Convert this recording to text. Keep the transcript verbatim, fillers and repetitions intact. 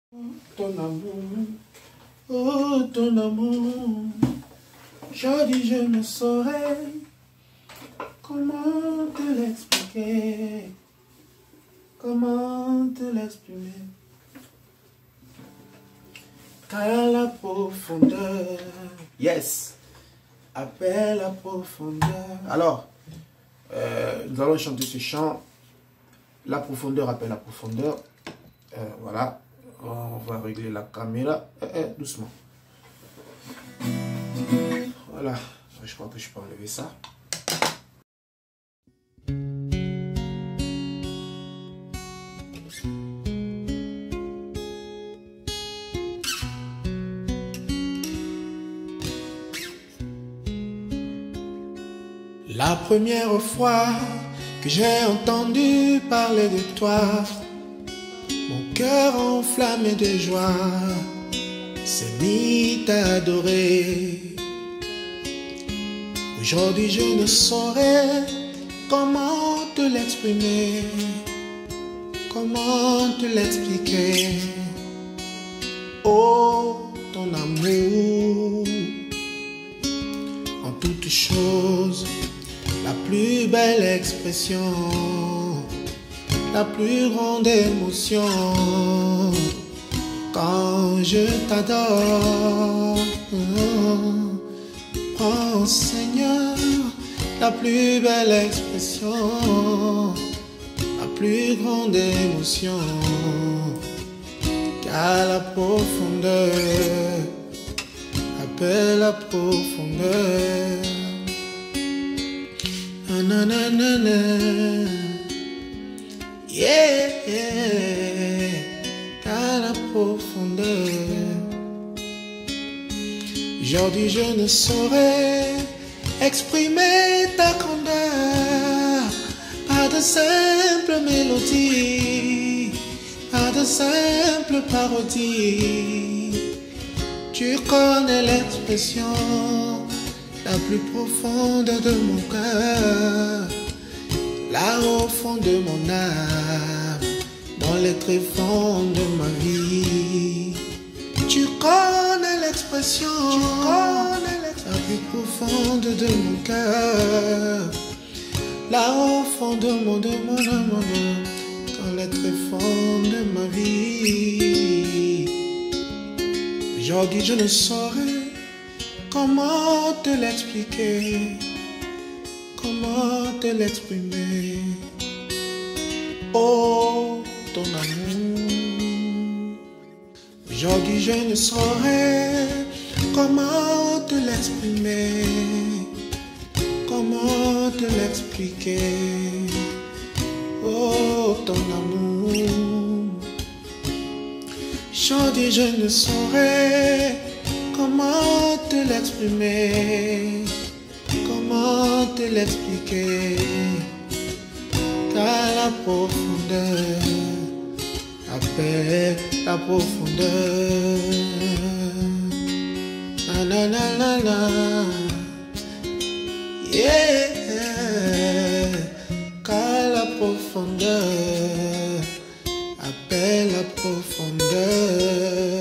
Ton amour, oh ton amour, jodi je ne saurais comment te l'expliquer, comment te l'exprimer, car la profondeur, yes, appelle la profondeur. Alors, euh, nous allons chanter ce chant, la profondeur appelle la profondeur, euh, voilà. On va régler la caméra eh, eh, doucement. Voilà, je crois que je peux enlever ça. La première fois que j'ai entendu parler de toi, mon cœur enflammé de joie s'est mis à adorer. Aujourd'hui je ne saurais comment te l'exprimer, comment te l'expliquer. Oh, ton amour, en toutes choses, la plus belle expression, la plus grande émotion, quand je t'adore. Oh Seigneur, la plus belle expression, la plus grande émotion, car la profondeur appelle la profondeur. Nanana. Yeah, yeah, car la profondeur. Aujourd'hui je ne saurais exprimer ta grandeur par de simples mélodies, par de simples parodies. Tu connais l'expression la plus profonde de mon cœur, là au fond de mon âme, dans les tréfonds de ma vie. Tu connais l'expression, tu connais l'expression la plus profonde de mon cœur, là au fond de mon, de mon, de mon âme, dans les tréfonds de ma vie. Aujourd'hui je ne saurais comment te l'expliquer, comment te l'exprimer. Oh, ton amour. Aujourd'hui je ne saurais comment te l'exprimer, comment te l'expliquer. Oh, ton amour. Aujourd'hui je ne saurais comment te l'exprimer, comment te l'expliquer, car la profondeur appelle la profondeur. La la la la la, yeah, car la profondeur appelle la profondeur.